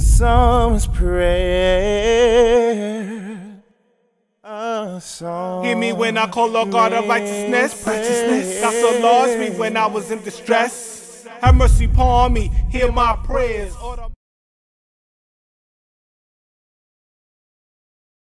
psalmist's prayer, a song. Hear me when I call, Lord God of righteousness. Thou so lost me when I was in distress. Have mercy upon me, hear my prayers.